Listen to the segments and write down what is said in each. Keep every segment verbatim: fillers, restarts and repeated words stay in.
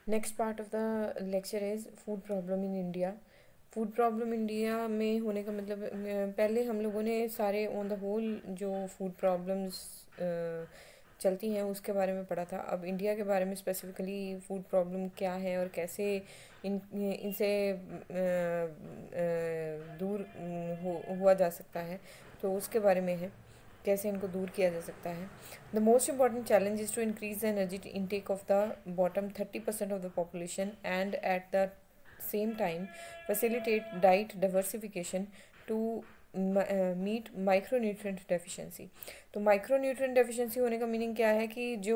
Next part of the lecture is food problem in India. Food problem India में होने का मतलब अ, पहले हम लोगों ने सारे ऑन द होल जो फूड प्रॉब्लम्स चलती हैं उसके बारे में पढ़ा था। अब इंडिया के बारे में स्पेसिफिकली फूड प्रॉब्लम क्या है और कैसे इन इनसे अ, अ, दूर अ, हो हुआ जा सकता है, तो उसके बारे में है कैसे इनको दूर किया जा सकता है। The most important challenge is to increase the energy intake of the bottom thirty percent of the population and at the same time facilitate diet diversification to meet micronutrient deficiency. तो माइक्रोन्यूट्रिएंट डेफिशिएंसी होने का meaning क्या है कि जो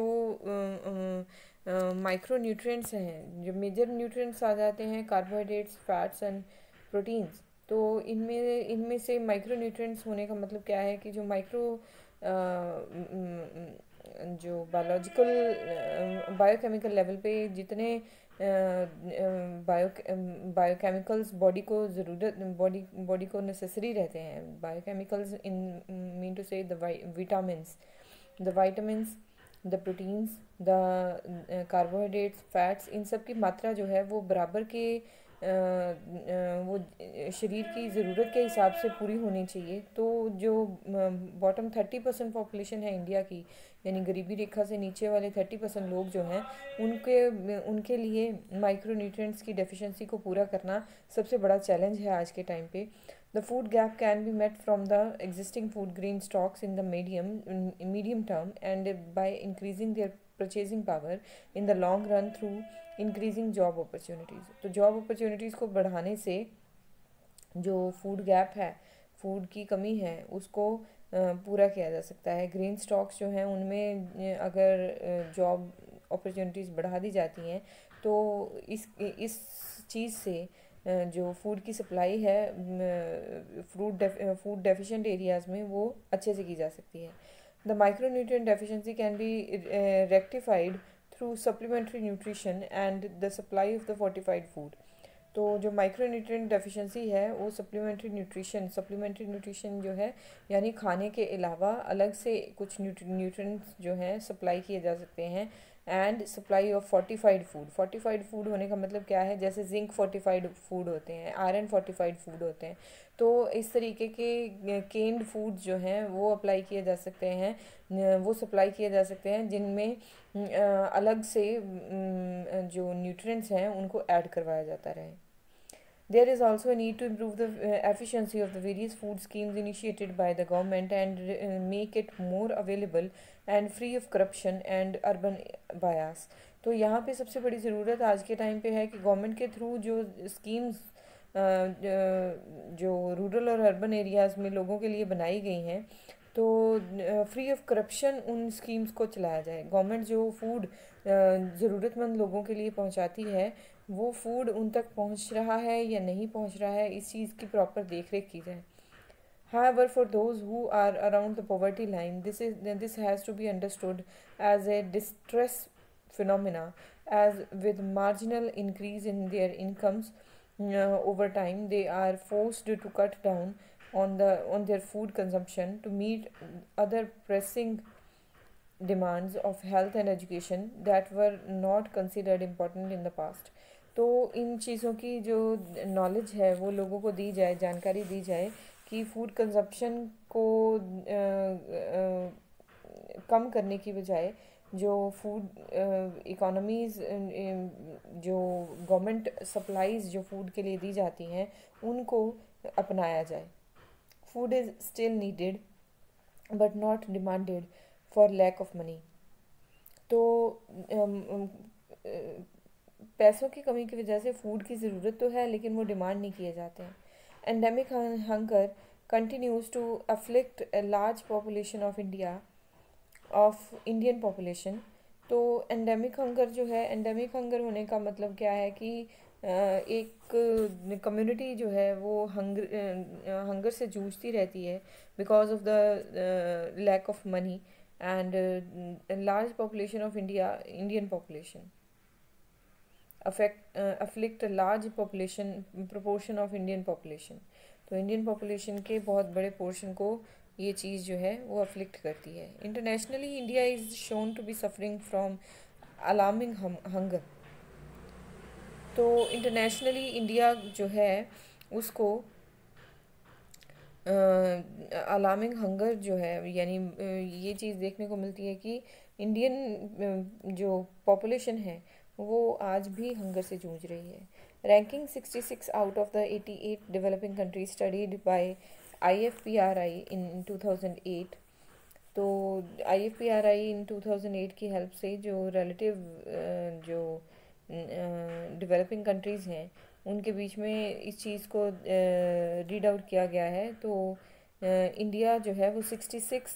micronutrients हैं, जो major nutrients आ जाते हैं कार्बोहाइड्रेट्स, फैट्स एंड प्रोटीन्स, तो इनमें इनमें से माइक्रोन्यूट्रिएंट्स होने का मतलब क्या है कि जो माइक्रो जो बायोलॉजिकल बायोकेमिकल लेवल पे जितने बायो बायोकेमिकल्स बॉडी को ज़रूरत बॉडी बॉडी को नेसेसरी रहते हैं, biochemicals in mean to say the vitamins the vitamins the proteins the carbohydrates, fats, इन सब की मात्रा जो है वो बराबर के अ, अ, वो शरीर की ज़रूरत के हिसाब से पूरी होनी चाहिए। तो जो बॉटम थर्टी परसेंट पॉपुलेशन है इंडिया की, यानी गरीबी रेखा से नीचे वाले थर्टी परसेंट लोग जो हैं, उनके उनके लिए माइक्रोन्यूट्रिएंट्स की डेफिशिएंसी को पूरा करना सबसे बड़ा चैलेंज है आज के टाइम पे। The food gap can be met from the existing food grain stocks in the medium medium term and by increasing their purchasing power in the long run through increasing job opportunities. तो job opportunities को बढ़ाने से जो food gap है, food की कमी है, उसको पूरा किया जा सकता है। ग्रेन स्टॉक्स जो हैं उनमें अगर जॉब अपॉर्चुनिटीज़ बढ़ा दी जाती हैं तो इस इस चीज़ से जो फूड की सप्लाई है फ्रूट फूड डेफिशिएंट एरियाज़ में वो अच्छे से की जा सकती है। The micronutrient deficiency can be rectified through supplementary nutrition and the supply of the fortified food. तो जो माइक्रोन्यूट्रिएंट डेफिशिएंसी है वो सप्लीमेंट्री न्यूट्रिशन सप्लीमेंट्री न्यूट्रिशन जो है, यानी खाने के अलावा अलग से कुछ न्यूट्रिएंट्स जो हैं सप्लाई किए जा सकते हैं। And supply of fortified food, fortified food होने का मतलब क्या है, जैसे जिंक फोर्टिफाइड फूड होते हैं, आयरन फोर्टिफाइड फूड होते हैं, तो इस तरीके के केन्ड फूड जो हैं वो अप्लाई किए जा सकते हैं, वो सप्लाई किए जा सकते हैं जिनमें अलग से जो न्यूट्रिएंट्स हैं उनको ऐड करवाया जाता रहे। There is also a need to improve the uh, efficiency of the various food schemes initiated by the government and uh, make it more available and free of corruption and urban bias. तो यहाँ पे सबसे बड़ी ज़रूरत आज के time पे है कि गवर्नमेंट के थ्रू जो स्कीम्स जो रूरल और अर्बन एरियाज़ में लोगों के लिए बनाई गई हैं, तो फ्री ऑफ करप्शन उन स्कीम्स को चलाया जाए। गवर्नमेंट जो फूड ज़रूरतमंद लोगों के लिए पहुंचाती है, वो फूड उन तक पहुंच रहा है या नहीं पहुंच रहा है, इस चीज़ की प्रॉपर देख रेख की जाए। However, for those who are around the poverty line, this is this has to be understood as a distress phenomena, as with marginal increase in their incomes uh, over time, they are forced to cut down on the on their food consumption to meet other pressing demands of health and education that were not considered important in the past. तो इन चीज़ों की जो knowledge है वो लोगों को दी जाए, जानकारी दी जाए कि फूड कंजप्शन को आ, आ, कम करने की बजाय जो फूड इकोनॉमीज़ जो गवर्नमेंट सप्लाईज़ जो फूड के लिए दी जाती हैं उनको अपनाया जाए। Food is still needed but not demanded for lack of money. तो um, uh, पैसों की कमी की वजह से फूड की ज़रूरत तो है लेकिन वो डिमांड नहीं किए जाते हैं। Endemic hunger continues to afflict a large population of India of Indian population. तो एंडेमिक हंगर जो है, एंडेमिक हंगर होने का मतलब क्या है कि एक कम्युनिटी जो है वो हंगर हंगर से जूझती रहती है because of the lack of money and large population of India Indian population affect uh, afflict a large population proportion of Indian population। तो इंडियन पॉपुलेशन के बहुत बड़े पोर्शन को ये चीज़ जो है वो अफ्लिक्ट करती है। Internationally India is shown to be suffering from alarming hunger. तो इंटरनेशनली इंडिया जो है उसको अलार्मिंग हंगर जो है, यानी अ, ये चीज़ देखने को मिलती है कि इंडियन जो पॉपुलेशन है वो आज भी हंगर से जूझ रही है। Ranking sixty six out of the eighty eight developing countries studied by I F P R I in two thousand eight. तो I F P R I in two thousand eight की help से जो relative जो developing countries हैं उनके बीच में इस चीज़ को रीड आउट किया गया है। तो इंडिया जो है वो सिक्सटी सिक्स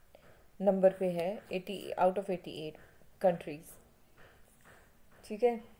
नंबर पे है eighty out of eighty eight countries. ठीक है।